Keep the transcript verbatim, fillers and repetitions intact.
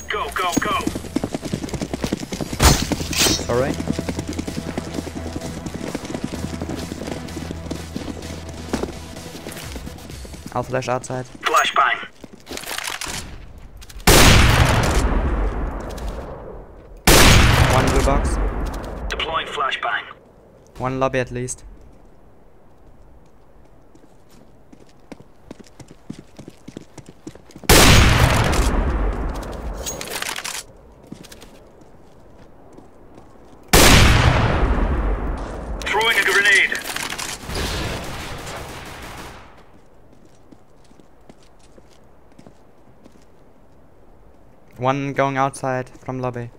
Go, go, go. Sorry. I'll flash outside. Flashbang. One blue box. Deploying flashbang. One lobby at least. Throwing a grenade. One going outside from lobby.